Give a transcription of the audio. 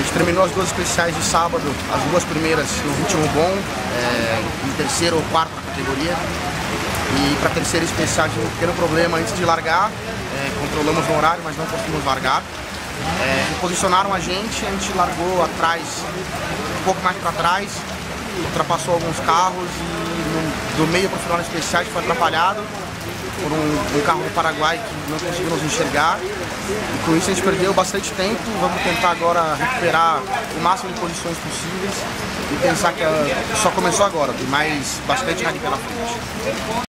gente terminou as duas especiais de sábado, as duas primeiras no ritmo bom, em terceira ou quarta categoria. E para a terceira especial tive um pequeno problema antes de largar, controlamos no horário, mas não conseguimos largar. Posicionaram a gente largou atrás, um pouco mais para trás, ultrapassou alguns carros e do meio para o final da especial a gente foi atrapalhado por um carro do Paraguai que não conseguiu nos enxergar. E com isso a gente perdeu bastante tempo. Vamos tentar agora recuperar o máximo de posições possíveis e pensar que só começou agora, tem mais bastante rally pela frente.